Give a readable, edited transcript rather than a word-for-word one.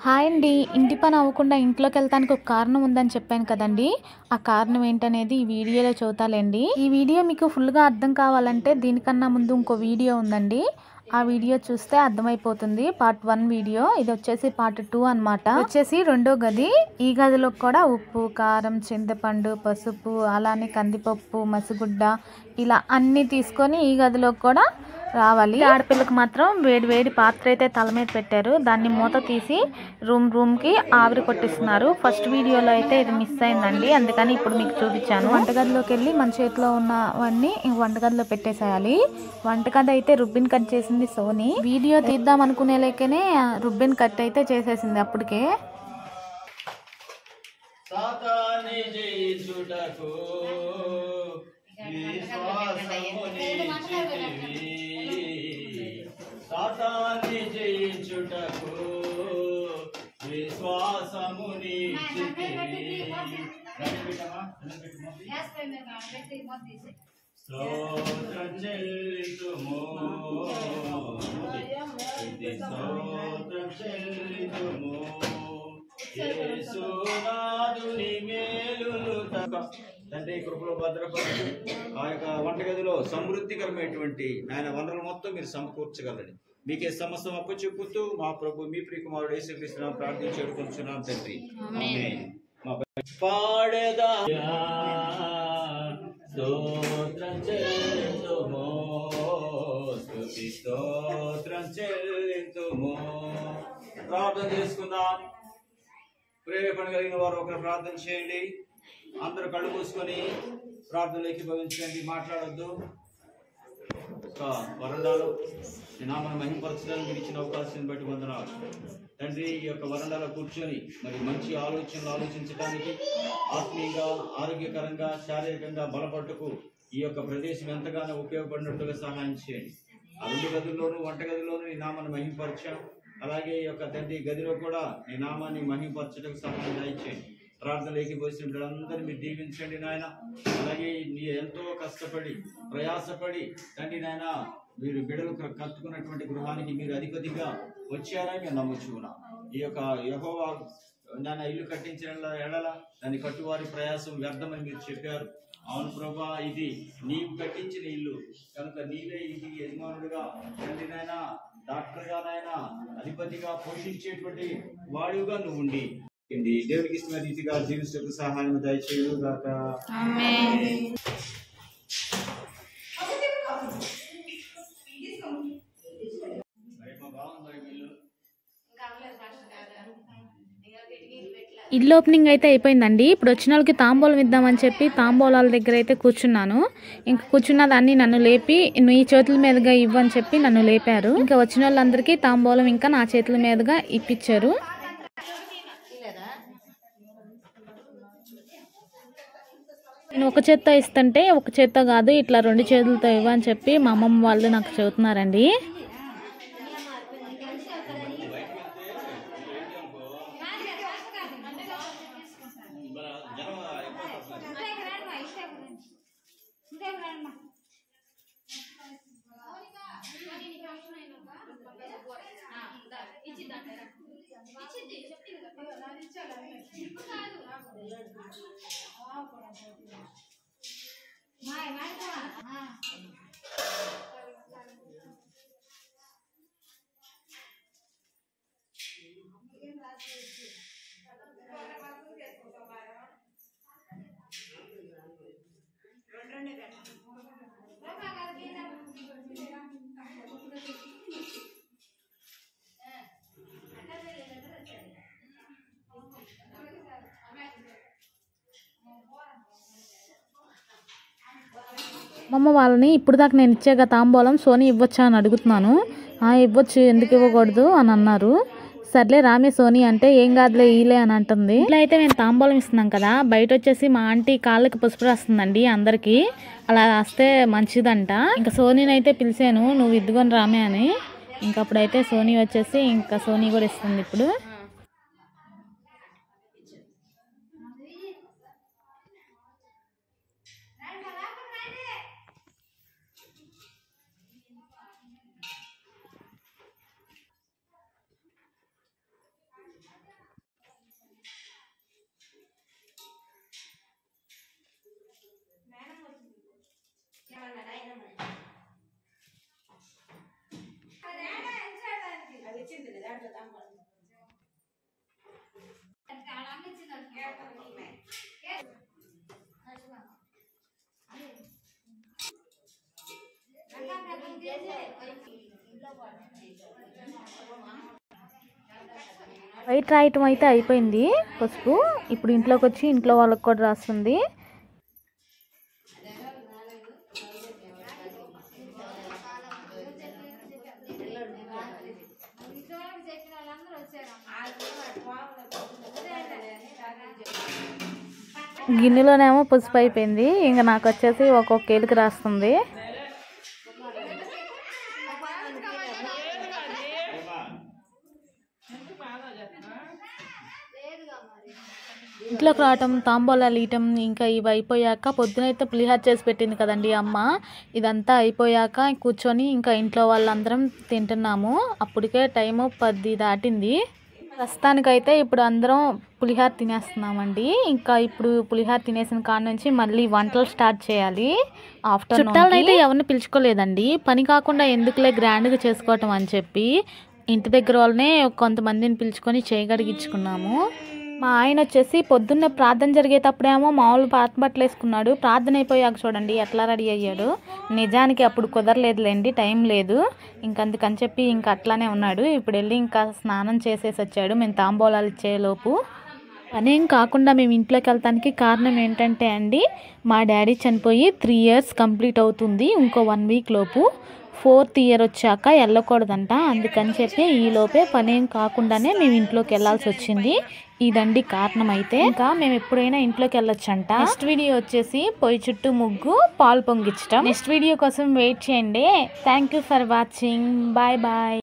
Hi అండి. ఇంటి పని అవ్వకుండా ఇంట్లోకెళ్ళటానికి ఒక కారణం ఉందని చెప్పాను కదండీ! ఆ కారణం ఏంటనేది ఈ వీడియోలో చెబుతాలేండి. ఈ వీడియో మీకు ఫుల్‌గా అర్థం కావాలంటే దీనికన్నా ముందు ఇంకో వీడియో ఉందండి. ఆ వీడియో చూస్తే అర్థమైపోతుంది. Part 1 video. ఇదొచ్చేసి పార్ట్ 2 అనమాట. వచ్చేసి రెండో గది. ఈ గదిలో కూడా ఉప్పు, కారం, చింతపండు, పసుపు, అలానే కందిపప్పు, మసిగుడ్డ ఇలా అన్నీ తీసుకొని ఈ గదిలోకి కూడా రావాలి. ఆడపిల్లకి మాత్రం వేడి వేడి పాత్ర అయితే తల మీద పెట్టారు. దాన్ని మూత తీసి రూమ్కి ఆవిరి కొట్టిస్తున్నారు. ఫస్ట్ వీడియోలో అయితే ఇది మిస్ అయిందండి, అందుకని ఇప్పుడు మీకు చూపించాను. వంటగదిలోకి వెళ్ళి మన చేతిలో ఉన్నవన్నీ వంటగదిలో పెట్టేసేయాలి. వంటగది అయితే రుబ్బిన్ కట్ చేసింది సోని. వీడియో తీద్దాం అనుకునే లేకనే రుబ్బిన్ కట్ అయితే చేసేసింది అప్పటికే. సాతాన్ని జయించుటకు విశ్వాసముని స్తోత్రం చెల్లితుము, స్తోత్రం చెల్లితుము, యేసునాథుని మేలులు. తండ్రి కృపలో భద్రపరచు. ఆ యొక్క వంటగదిలో సమృద్ధికరమైనటువంటి ఆయన వనరులు మొత్తం మీరు సమకూర్చగలని మీకే సమస్తం అప్పచెప్పుతూ మా ప్రభు మీ ప్రియకుమారుడు యేసుక్రీస్తును ప్రార్థించి వేడుకొంచున్నాం తండ్రి. ఆమేన్. పాడేదా స్తోత్రం చెల్లింతుము, స్తుతి స్తోత్రం చెల్లింతుము. ప్రార్థన చేసుకుందాం. ప్రేరేపణ కలిగిన వారు ఒకరు ప్రార్థన చేయండి. అందరూ కళ్ళు మూసుకొని ప్రార్థనలోకి భవించండి. మాట్లాడొద్దు. వరండాలో ఈ నామను మహిమపరచడానికి మీరు ఇచ్చిన అవకాశాన్ని బట్టి వందనాలు తండ్రి. ఈ యొక్క వరండాలో కూర్చొని మరి మంచి ఆలోచనలు ఆలోచించడానికి, ఆత్మీయంగా, ఆరోగ్యకరంగా, శారీరకంగా బలపట్టుకు ఈ యొక్క ప్రదేశం ఎంతగానో ఉపయోగపడినట్టుగా సహాయం చేయండి. ఆ రెండు గదుల్లోనూ వంటగదిలోనూ ఈ నామాన్ని మహిమపరచాం. అలాగే ఈ యొక్క తండ్రి గదిలో కూడా ఈ నామాన్ని మహిమపరచడానికి సహాయం దయచేయండి. ప్రార్థనలోకి పోసిన బిడ్డలందరినీ మీరు దీవించండి నాయన. అలాగే ఎంతో కష్టపడి ప్రయాసపడి తండ్రి నాయన మీరు బిడ్డలు కట్టుకున్నటువంటి గృహానికి మీరు అధిపతిగా వచ్చారని మేము నమ్ముచున్నాం. ఈ యొక్క యెహోవా నాన్న ఇల్లు కట్టించిన ఎడల దాన్ని కట్టువారి ప్రయాసం వ్యర్థమని మీరు చెప్పారు. అవును ప్రభా, ఇది నీవు కట్టించిన ఇల్లు కనుక నీవే ఇది యజమానుడిగా తండ్రి నాయన, డాక్టర్ గా నాయన, అధిపతిగా పోషించేటువంటి వాడిగా నువ్వు ఉండి దేవుడికి ఇష్టమైన రీతిగా జీవించడానికి సహాయం దయచేయు గాక. ఆమేన్. ఇల్లు ఓపెనింగ్ అయితే అయిపోయిందండి. ఇప్పుడు వచ్చిన వాళ్ళకి తాంబూలం ఇద్దామని చెప్పి తాంబూలాల దగ్గర అయితే కూర్చున్నాను. ఇంకా కూర్చున్న దాన్ని నన్ను లేపి నీ చేతుల మీదుగా ఇవ్వని చెప్పి నన్ను లేపారు. ఇంకా వచ్చిన వాళ్ళందరికీ తాంబూలం ఇంకా నా చేతుల మీదుగా ఇప్పించారు. నేను ఒక చేత్తో ఇస్తుంటే ఒక చేత్తో కాదు ఇట్లా రెండు చేతులతో ఇవ్వని చెప్పి మా అమ్మమ్మ వాళ్ళు నాకు చెబుతున్నారండి. అమ్మమ్మ వాళ్ళని ఇప్పుడు దాకా నేను ఇచ్చాక తాంబూలం సోని ఇవ్వచ్చా అని అడుగుతున్నాను. ఇవ్వచ్చు, ఎందుకు ఇవ్వకూడదు అని అన్నారు. సర్లే రామే సోని అంటే ఏం కాదులే ఈలే అని అంటుంది. ఇట్లా అయితే మేము తాంబూలం ఇస్తున్నాం కదా, బయట వచ్చేసి మా ఆంటీ కాళ్ళకి పసుపు రాస్తుందండి అందరికీ. అలా రాస్తే మంచిదంట. ఇంకా సోనీని అయితే పిలిచాను, నువ్వు ఇద్దుకొని రామే అని. ఇంకప్పుడైతే సోని వచ్చేసి ఇంకా సోని కూడా ఇస్తుంది ఇప్పుడు. వైట్ రాయటం అయితే అయిపోయింది పసుపు. ఇప్పుడు ఇంట్లోకి వచ్చి ఇంట్లో వాళ్ళకి కూడా రాస్తుంది. గిన్నెలోనేమో పసుపు అయిపోయింది. ఇంకా నాకు వచ్చేసి ఒక్కొక్క ఏలుకి రాస్తుంది. ఇంట్లోకి రావటం, తాంబూలాలు ఇయటం, ఇంకా ఇవి అయిపోయాక పొద్దునైతే పులిహార చేసి పెట్టింది కదండి అమ్మ. ఇదంతా అయిపోయాక కూర్చొని ఇంకా ఇంట్లో వాళ్ళందరం తింటున్నాము. అప్పటికే టైము 10 దాటింది. ప్రస్తుతానికైతే ఇప్పుడు అందరం పులిహార తినేస్తున్నామండి. ఇంకా ఇప్పుడు పులిహార తినేసిన కాడ నుంచి మళ్ళీ వంటలు స్టార్ట్ చేయాలి. ఆఫ్టర్నూన్ చుట్టాలను అయితే ఎవరిని పిలుచుకోలేదండి. పని కాకుండా ఎందుకులే గ్రాండ్గా చేసుకోవటం అని చెప్పి ఇంటి దగ్గర వాళ్ళనే కొంతమందిని పిలుచుకొని చేయగడిగించుకున్నాము. మా ఆయన వచ్చేసి పొద్దున్నే ప్రార్థన జరిగేటప్పుడేమో మామూలు పాత బట్టలు వేసుకున్నాడు. ప్రార్థన అయిపోయాక చూడండి ఎట్లా రెడీ అయ్యాడు. నిజానికి అప్పుడు కుదరలేదులేండి, టైం లేదు. ఇంకందుకని చెప్పి ఇంకా అట్లానే ఉన్నాడు. ఇప్పుడు వెళ్ళి ఇంకా స్నానం చేసేసి వచ్చాడు మేము తాంబూలాలు ఇచ్చేలోపు. పనేం కాకుండా మేము ఇంట్లోకి వెళ్తానికి కారణం ఏంటంటే అండి, మా డాడీ చనిపోయి 3 years కంప్లీట్ అవుతుంది. ఇంకో 1 week లోపు 4th year వచ్చాక వెళ్ళకూడదంట. అందుకని చెప్పి ఈ లోపే పనేం కాకుండానే మేము ఇంట్లోకి వెళ్ళాల్సి వచ్చింది. ఇదండి కారణం. అయితే ఇంకా మేము ఎప్పుడైనా ఇంట్లోకి వెళ్ళొచ్చంట. నెక్స్ట్ వీడియో వచ్చేసి పొయ్యి చుట్టూ ముగ్గు, పాలు పొంగిచ్చటం. నెక్స్ట్ వీడియో కోసం వెయిట్ చేయండి. Thank you for watching. Bye bye.